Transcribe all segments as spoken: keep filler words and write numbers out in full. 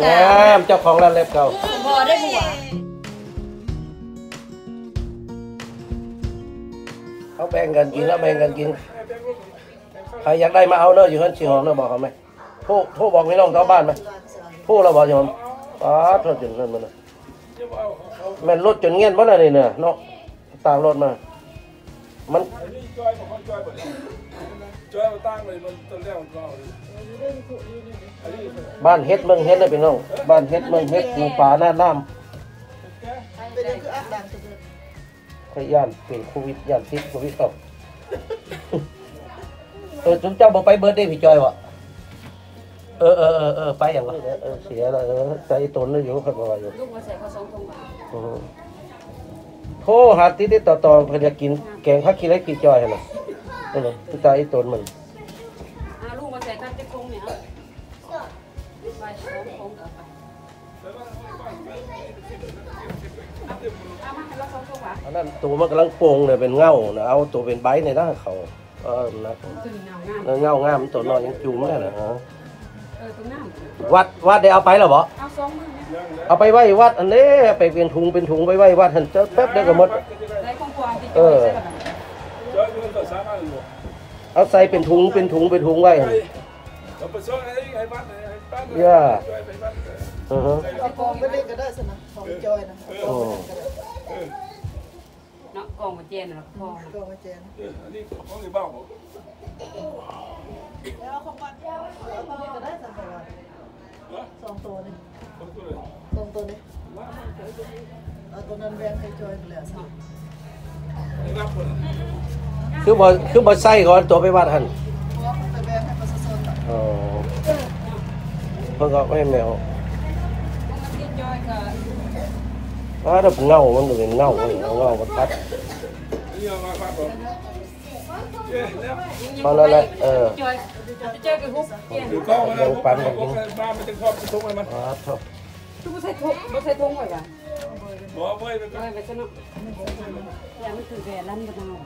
งามเจ้าของร้านเล็บเก่าพอได้หัวเขาแบ่งกันกินแล้วแบ่งกันกินใครอยากได้มาเอาเนอะอยู่ข้างชีหอมเนอะบอกเขาไหมโทรโทรบอกพี่น้องชาวบ้านไหมโทรเราบอกชีหอมอ๋อโทรจนนั่นมันแม่นรถจนเงี้ยนเพราะอะไรเนี่ยเนาะต่างรถมามันบ้านเฮ็ดเมืองเฮ็ดเลยพี่น้องบ้านเฮ็ดเมืองเฮ็ดอยู่ป่าหน้าน้ำพยานเป็นโควิดยานติดโควิดออกเออจุนเจ้าบอกไปเบิร์ดได้พี่จอยวะเออเออเออเออไปอย่างวะเออเสียแล้วเออใจตนเลยอยู่เขาบอกอยู่ลูกมาใส่ข้าวซองตรงบ่โทรหาติดติดต่อต่อเพื่อจะกินแกงผักขี้เหล็กพี่จอยเหรอเออตุ๊กตาไอ้ตนมันอาลูกมาใส่ข้าวเจ๊กงเนี่ยไปโค้งโค้งกลับไปอันนั้นตัวมันกำลังโป่งเนี่ยเป็นเงาเนี่ยเอาตัวเป็นใบในหน้าเขาเออนะเงางามตัวน้อยยังจุ่มได้นะฮะวัดวัดได้เอาไปหรอบ่เอาไปไว้วัดอันนี้ไปเป็นถุงเป็นถุงไปไว้วัดหันเจอแป๊บเดียวก็หมดเออเอาใส่เป็นถุงเป็นถุงเป็นถุงไว้ย่าอือฮะกองไม่ได้ก็ได้สนะของจอยนะเนาะกองมาเจนนะกองกองมาเจนนี่ของในบ้านแล้วของบ้านก็ได้สนะสองตัวนี่สองตัวนี่เอาตัวนั้นแบ่งให้จอยเหลือสองคือบ่คือบ่ใส่ก่อนตัวไปวัดหันอ๋อเพิ่งเอาไปแมวอ๋อถ้าเงามันเป็นเงาเลยเงามันพัดพอแล้วแหละเออเจอกับฮุบยังปั่นกันกินบ้านมันจะครอบทุกข์มันอ๋อครับทุกใส่ทุกบ่ใส่ทุกไว้ป่ะบ่บ่ไปไปไปซะเนาะอย่ามันคือแหวนลั่นบ่เอา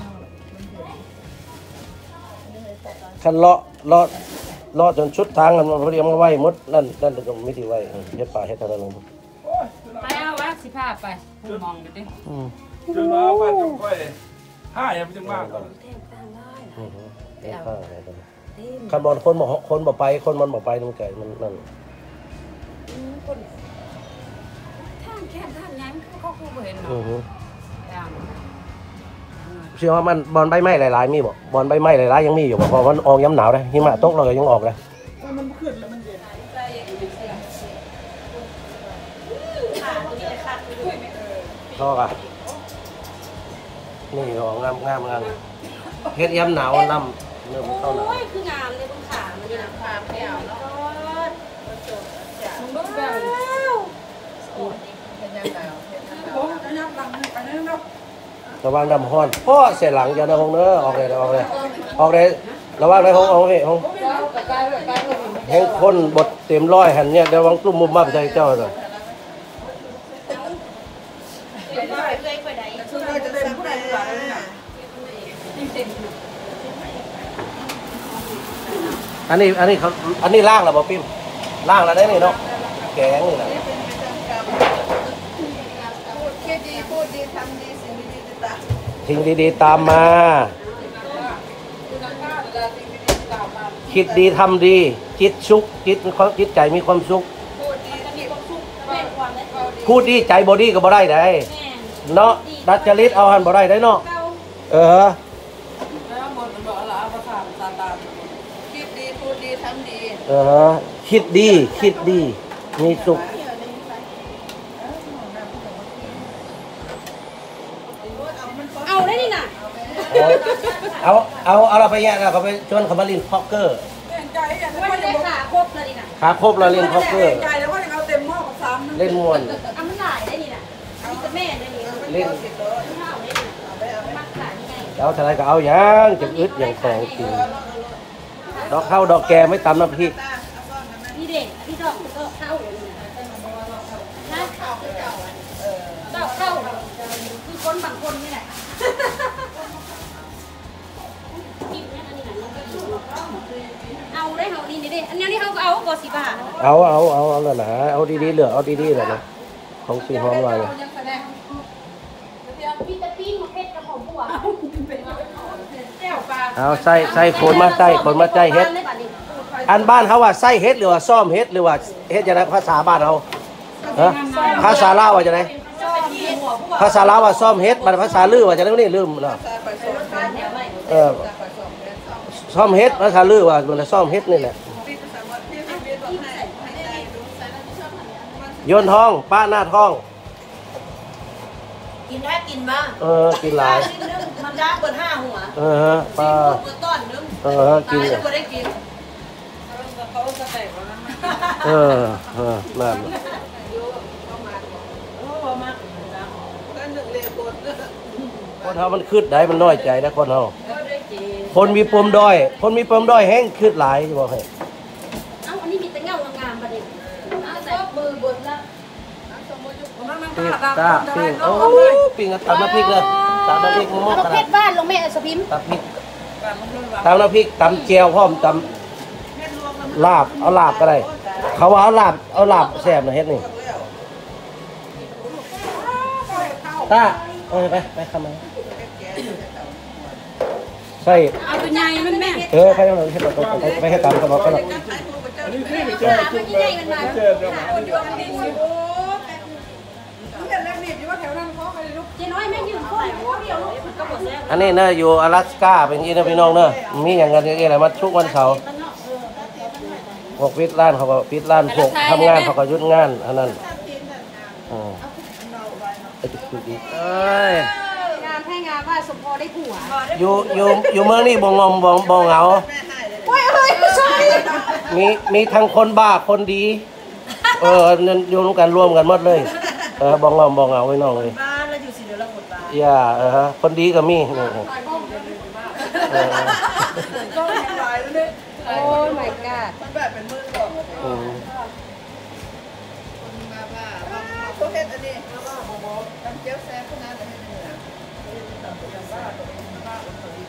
คันเลาะเลาะเลาะจนชุดทางกันมาเรียมมาไว้หมดนั่นนั่นก็ไม่ได้ไว้เฮ็ดป่าเฮ็ดอะไรลงไปเอาว่าสิพาไปมองดูดิอืมจนมาบ้านจังค่อยห้าอย่าไปจังมากก่อนอือเฮ็ดป่าอะไรกันคันบ่คนบ่คนบ่ไปคนมันบ่ไปมันไกลมันนั่นคนทางแค่ทางยังเขาคือบ่เห็นเนาะอือฮึเชื่อว่ามันบอลใบไม้หลายๆมีบ่บอลใบไม้หลายๆยังมีอยู่บ่เพราะมันออกย้ำหนาวเลยหิมะตกเราก็ยังออกเลยมันขึ้นแล้วมันเย็นชอบอ่ะนี่ออกงามงามงามเฮ็ดย้ำหนาวน้ำเริ่มเข้าหนาวโอ้ยคืองามเลยคุณขามันอยู่หนังฟาร์มแก้วเนาะมันบ่แบบโอ้ยเป็นยังไงผมจะนับหลังไปนั่นเนาะระวังดำห้อนพ่อเสียหลังอย่านะฮงเนอะออกเลยออกเลยออกเลยระวังเลยฮงเอาพี่ฮงเห็นคนบดเต็มร้อยหันเนี่ยระวังกลุ่มมุมมั่มใจเจ้าเลยอันนี้อันนี้เขาอันนี้ล่างแล้วบ่ปิ้มล่างแล้วได้นี่เนาะแกงนี่แหละสิ่งดีๆตามมาคิดดีทำดีจิตสุขจิตจิตใจมีความสุขพูดดีใจบอดี้ก็บ่ได้ได้เนาะดัดจริตเอาหันบ่ได้ได้เนาะเออคิดดีพูดดีทำดีเออคิดดีคิดดีมีสุขเอาได้นี่น่ะเอาเอาเอาเราไปแยกเราไปชวนเขามาเล่นพ็อกเกอร์ว่าจะขาครบเลยนี่น่ะขาครบเราเล่นพ็อกเกอร์ใจแล้วว่าเอาเต็มหม้อกับซ้ำเล่นม้วนเอามันหลายได้นี่น่ะนี่จะแม่ได้นี่เล่นเอาเท่าไรก็เอาอย่างจะอึดอย่างแข็งจริงดอกเข้าดอกแกไม่ตำน้ำพริกนี่เด็กพี่ดอกก็เข้านะเข้าดอกเข้าคือคนบางคนนี่แหละเอาได้เฮานี่นี่ดิอันนี้เขาก็เอาก็สิบบาทเอาเอาเอาเอาแล้วนะเอาดีๆเหลือเอาดีๆเลยนะของสีหอมลายพี่ตะปิ้งมาเพชรกับผมบัวแก้วปลาเอาใส่ใส่คนมาใส่คนมาใส่เฮ็ดอันบ้านเขาว่าใส่เฮ็ดหรือว่าซ่อมเฮ็ดหรือว่าเฮ็ดจะได้ภาษาบ้านเขาฮะภาษาลาวว่าจะได้ภาษาลาวว่าซ่อมเฮ็ดภาษาลือว่าจะได้นี่ลืมเนาะเออซ่อมเฮ็ดภาษาลือว่ามันซ่อมเฮ็ดนี่แหละโยนทองป้าหน้าทองกินได้กินบ้างเออกินหลายมันจ้าเปิดห้าหัวเออฮะป้าเปิดต้อนนึงเออกินตายแล้วก็ได้กินเออเออนั่นคนเฮามันคืดได้มันน้อยใจนะคนเฮาคนมีปมด้อย คนมีปมด้อยแห้งคืดหลายบอกให้เอ้าอันนี้มีแต่เงางามประเด็นเอาใส่มือบนละปิ้งตาปิ้งโอ้ปิ้งตำน้ำพริกเลยตำน้ำพริกมะม่วงเอาขเพนาดชรบ้านลงแม่สพิมตำพริกตำน้ำพริกตำเจียวพร้อมตำลาบเอาลาบก็ได้เขาว่าเอาลาบเอาลาบแซ่บนะเฮ็ดนี่ตาเอ้ยไปไปเข้ามาใส่เอาตัวใหญ่มันแม่เออไปเอาเฮ็ดไปไปไปให้ตำกันเอากันเอาอันนี้ที่ไม่เจอจุดเลยไม่เจอเดี๋ยวเจ๊น้อยแม่ยืนโค้งหัวเดียวลูกก็หมดแล้วอันนี้เนอะอยู่อลาสก้าเป็นยี่นะพี่น้องเนอะมีอย่างกันอย่างไรมาทุกวันเสาร์พวกปิดร้านเขาก็ปิดร้านพวกทำงานเขาก็หยุดงานอันนั้นอ่าไอ้จุดจุดอีกเอ้ยงานให้งานว่าสมพอได้ผัวอยู่อยู่อยู่เมืองนี่บ่งอมบ่บ่เหงาโอ้ยเฮ้ยไม่ใช่มีมีทั้งคนบ้าคนดีเออนั่นอยู่ร่วมกันรวมกันหมดเลยเออบ่งอมบ่เหงาไว้น้องเลยบ้านแล้วอยู่สิเดี๋ยวเราหมดบ้านอย่าเออฮะคนดีก็มีนี่เออก็ยังหลายแล้วเนี่ยโอ้ my god มันแบบเป็นมือก่อนอืมมาบ้าบ้าตัวเฮ็ดอันนี้แล้วก็โบโบน้ำเจียวแซ่บขนาดไหนเนี่ยบ้าตัวเองบ้าตัวเอง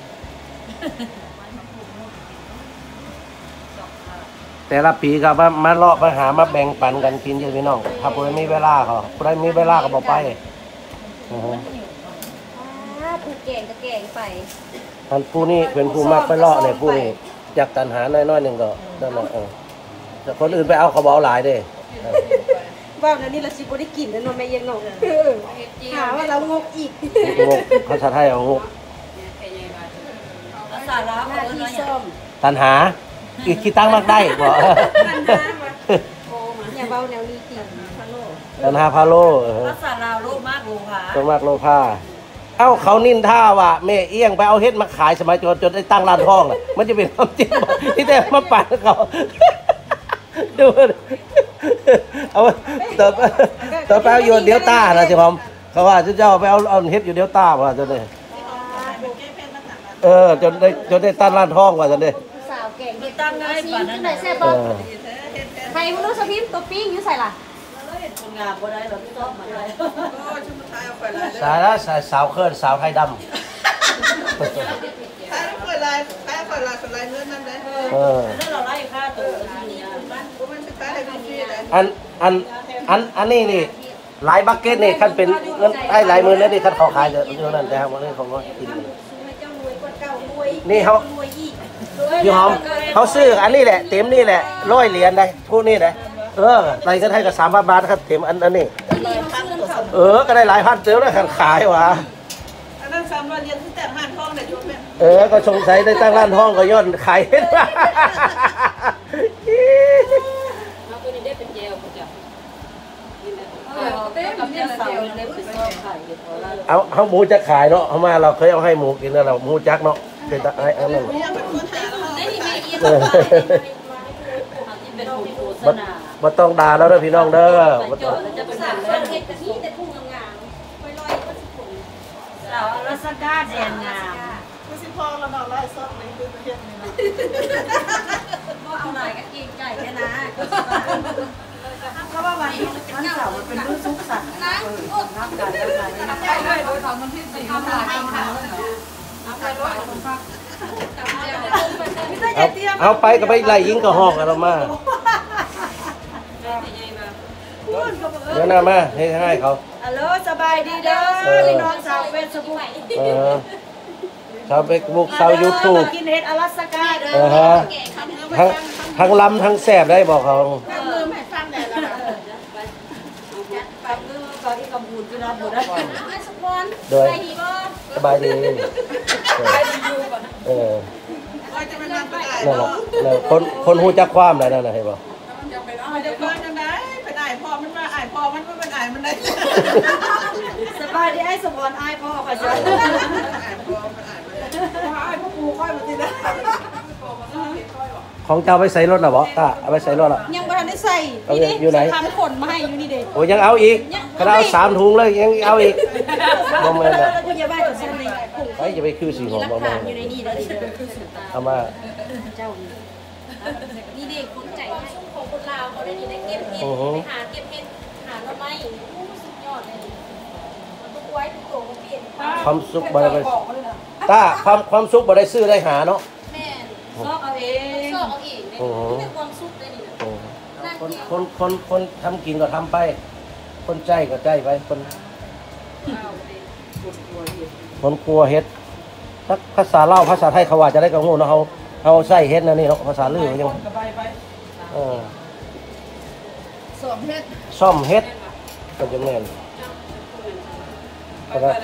แต่ละปีก็มามาเลาะมาหามาแบ่งปันกันกินอยู่พี่น้องถ้าผู้ใดมีเวลาเขาผู้ใดมีเวลาก็บ่ไปอือฮึผู้เก่งก็เก่งไปท่านผู้นี้เป็นผู้มักไปเลาะเนี่ยผู้นี้อยากตันหาน้อยๆหนึงก็นั่นแหละเออแต่คนอื่นไปเอาเขาบ่เอาหลายเด้เออว่าแล้วนี่เราสิบ่ได้กินแล้วเนาะแม่ยังเนาะหาว่าเรางกอีกงกภาษาไทยเอางกภาษาลาวหน้าที่ส้มตันหาอีกขี้ตั้งมักได้บ่อย่าเว้าแนวนี้จริงตันหาพาโลเออภาษาลาวโลมากโลหะต้องมากโลภาเอ้าเขานินท่าว่าแม่เอี้ยงไปเอาเฮ็ดมาขายสมัยจนจนได้ตั้งร้านทองน่ะมันจะเป็นความจริงบ่ที่แต่มาปั่นเขาดูเอาต่อไปต่อไปเอาโยนเดี๋ยวต้านะสิผมเขาว่าเจ้าไปเอาเอาเฮ็ดอยู่เดี๋ยวต้าว่าจนได้เออจนได้จนได้ตั้งร้านทองว่าจนได้สาวเก่งเฮ็ดตั้งได้ปานนั้นได้แซ่บบ่ใครบ่รู้สพิมตัวปิ้งอยู่ใส่ล่ะคนงานบ่ได้เราพี่ต้องมาได้โอ้ชุดท้ายเอาไปลายสายละสายสาวเคลื่อนสาวไทยดำท้ายเอาไปลายท้ายเอาไปลายเป็นลายเนื้อนั่นเลยเออแล้วเราไล่ค่าตัวนี่บ้านกูมันสุดท้ายให้พี่เลยอันอันอันอันนี้นี่หลายบักเก็ตนี่คันเป็นเงินให้หลายหมื่นแล้วนี่คันเขาขายเดี๋ยวเดี๋ยวนั้นแต่ครับวันนี้เขาก็กินเจ้ารวยกว่าเก่ารวยนี่เขารวยอีกพี่หอมเขาซื้ออันนี้แหละเต็มนี่แหละร้อยเหรียญได้ทุกนี่ได้เอออะไรก็ให้กับสามพันบาทครับเต็มอันอันนี้ เออก็ได้หลายพันเต็มแล้วขันขายว่ะอันนั้นสามร้อยเหรียญที่แต่งห้านทองเนี่ยชุดแม่เออก็สงสัยได้ตั้งร้านห้องก็ย่นขายเห็นว่าเอาตัวนี้ได้เป็นเจลกูจ้ะเต้กับเนี่ยเสาเล็บเป็นซอกไข่เดี๋ยวพอละเอาเอาหมูจะขายเนาะเอามาเราเคยเอาให้หมูกินแล้วเราหมูจักเนาะเป็นตะไอ้อันนั้นยังเป็นคนหาเราได้ที่แม่เอียงเออที่เป็นผู้โฆษบ่ณาบ่ต้องด่าแล้วเด้อพี่น้องเด้อบ่จต้องดแล้วจะเป็นสาสาว วคนเฮ็ดแบบนี้แต่พุ่งงามๆไปลอยก็สิผลสาวอลาสก้าแดนงามไม่ใช่พอเรานอนไล่ซอกในคือประเทศนี้นะบ่เอาหน่อยก็เกรงใจแค่นะเพราะว่าวันวันเสาร์มันเป็นมื้อสุขสันต์นะโอ้นักการนักการนักไปการเลยโดยทำมันที่สี่ทำลายกันเอาไปลอยคนพักกับเจ้าเอาเอาไปก็ไปไล่ยิงกระหอกกันเรามาเดี๋ยวหน้ามาให้ให้เขาฮัลโหลสบายดีเด้อพี่น้องชาวเฟซบุ๊กเออชาวเฟซบุ๊กชาวยูทูบกินเห็ดอลาสก้าเด้เอออฮะทั้งทั้งลำทั้งแสบได้บอกเขาลืมให้ฟังได้แล้วนะปังมือก่อนที่กำบูดคือน้ำบูดได้โดยสบายดีเออว่าจะไปนั่งไปได้นั่นแหละเนาะนั่นคนคนหูจักความอะไรนั่นนะเห็นบ่เอาเดี๋ยวก่อนจังได๋ไปได้พ่อมันมาอ้ายพ่อมันบ่เป็นอ้ายมันได้สบายดีไอ้สมอนไอ้พ่อค่ะจ้ะอ้ายพ่อมันอ้ายมันได้อ้ายพ่อปู่ค่อยมาสินะของเจ้าไปใส่รถน่ะบ่ตาเอาไปใส่รถอ่ะยังไม่ทันได้ใส่เอาอยู่ไหนทำขนมาให้อยู่นี่เด็กโอ้ยังเอาอีกถ้าเอาสามถุงเลยยังเอาอีกบ่แม่นน่ะแล้วคุณอย่าบ้าตัวสั้นเลยไปจะไปคือสีหอมบ่แม่นอยู่ในนี่เลยเอามานี่เด็กคนใจให้ของคนลาวเขาได้นี่ได้เก็บเห็ดไปหาเก็บเห็ดหาหน่อไม้สุดยอดเลยมันต้องไว้ทุกตัวเปลี่ยนความสุขบ่ได้ไปตาความความสุขบ่ได้ซื้อได้หาเนาะแม่ซอกเอาเองชอบเอาอีกเลยเป็นความสุขเลยนี่นะโอ้คนคนคนคนทำกินก็ทำไป คนใจก็ใจไปคนคนกลัวเฮ็ดถ้าภาษาลาวภาษาไทยเขาว่าจะได้ก็งูเนาะเฮาเฮาใส่เฮ็ดนั่นนี่เนาะภาษาลือยังเออสวมเฮ็ดซ่อมเฮ็ดก็จะแม่นก็ได้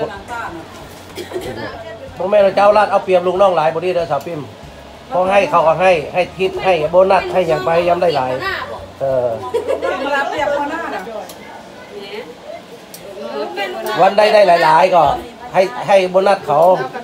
บ่แม่นเจ้าลาดเอาเปรียบลูกน้องหลายบ่ดีเด้อสาวปิ่มเขาให้เขาก็ให้ให้ทิปให้โบนัสให้หยังไปยามได้หลายเออมารับเรียบพอหน้าน่ะวันได้ได้หลาย ๆ ก็ให้ให้โบนัสเขา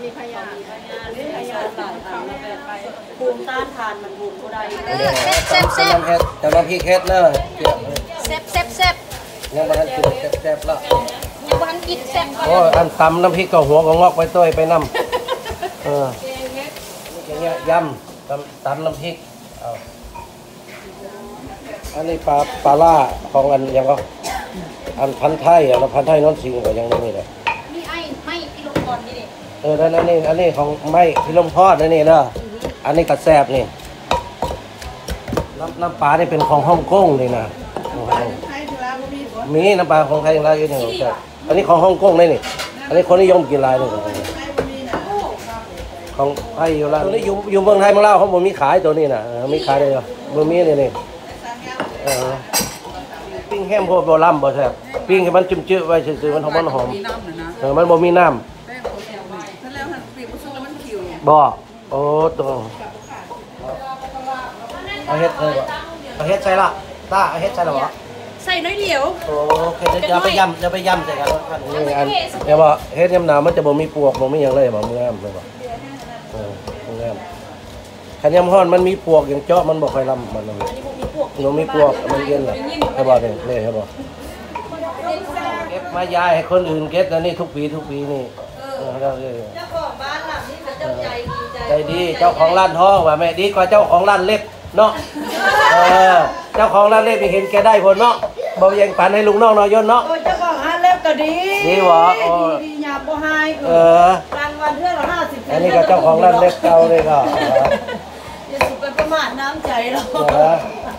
ภูมิต้านทานมันภูมิผู้ใดเซ็บเซ็บเฮ็ดแต่น้ำพริกเฮ็ดเนอะเซ็บเซ็บเซ็บยังบ่ทันกินแซ่บๆแล้วยังวันกินเซ็บก่อนโอ้ยอันตำน้ำพริกก็หัวก็งอกไปต้วยไปนำเอออย่างเงี้ยยำตำตำน้ำพริกเอาอันนี้ปลาปลาล่าของอันยังก็อันพันไทยอ่ะแล้วพันไทยนนสิงห์ก็ยังนี่แหละนี่ไอ้ไม่พี่ลงก่อนนี่เด็กเออนั่นอันนี้อันนี้ของไม้พิลมพอดนั่นนี่เด้ออันนี้ก็แซ่บนี่น้ำน้ำปลานี่เป็นของฮ่องกงนี่นะให้ธุระบ่มีบ่มีน้ำปลาของไทยอะไรอยู่นี่แซ่บอันนี้ของฮ่องกงนี่นี่อันนี้คนนิยมกินหลายนี่ให้บ่มีน่ะของไทยอยู่แล้วตัวนี้อยู่อยู่เมืองไทยเมืองลาวเขาบ่มีขายตัวนี้น่ะเออมีขายเลยเหรอบ่มีนี่นี่เออปิ้งแห้มพวกบ่ล้ำบ่แซ่บปิ้งให้มันจืดๆไว้ซื่อๆมันหอมมันหอมเออมันบ่มีน้ำถ้าแล้วหันปีกบ่สู้มันคิวบ่โอ้ตัวเอาเฮ็ดเลยบ่เอาเฮ็ดใส่ละตาเอาเฮ็ดใส่ละบ่ใส่น้อยเดียวโอเคจะไปย่ำจะไปย่ำใส่กันว่านี่อันเดี๋ยวบ่เฮ็ดยำหนาวมันจะบ่มีปวกบ่มีหยังเลยบ่มึงงามเลยบ่เออมึงงามคันยำฮ้อนมันมีปวกอย่างเจาะมันบ่ค่อยลำมันเลยบ่มีปวกมันเย็นล่ะให้บ่นี่เลยให้บ่เก็บมายายให้คนอื่นเก็บแล้วนี่ทุกปีทุกปีนี่เออแล้วเออเจ้าของบ้านหลังนี้เขาเจ้าใจดีใจใจดีเจ้าของร้านทองว่าแม่ดีกว่าเจ้าของร้านเล็บเนาะเออเจ้าของร้านเล็บนี่เห็นแกได้ผลเนาะบ่ยังปันให้ลุงน้องน้อยยนเนาะโอ้ยเจ้าของห้าเล็บก็ดีดีหวะโอ้ดีดีหยาบบ่หายเออรางวัลเท่าละห้าสิบอันนี้ก็เจ้าของร้านเล็บเก่าเลยก็อย่าสุไปประมาทน้ำใจเราเออ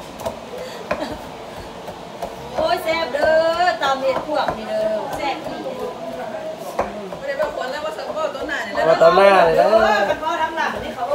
โอ้ยแซ่บเด้อตามเห็ดพวกนี่เด้อแซ่บดีไม่ได้ว่าคนแล้วว่าสังบ่ตัวหน้านี่มาตอนหน้าเลยเด้นะอกันว่าทั้งหลังนี่เขา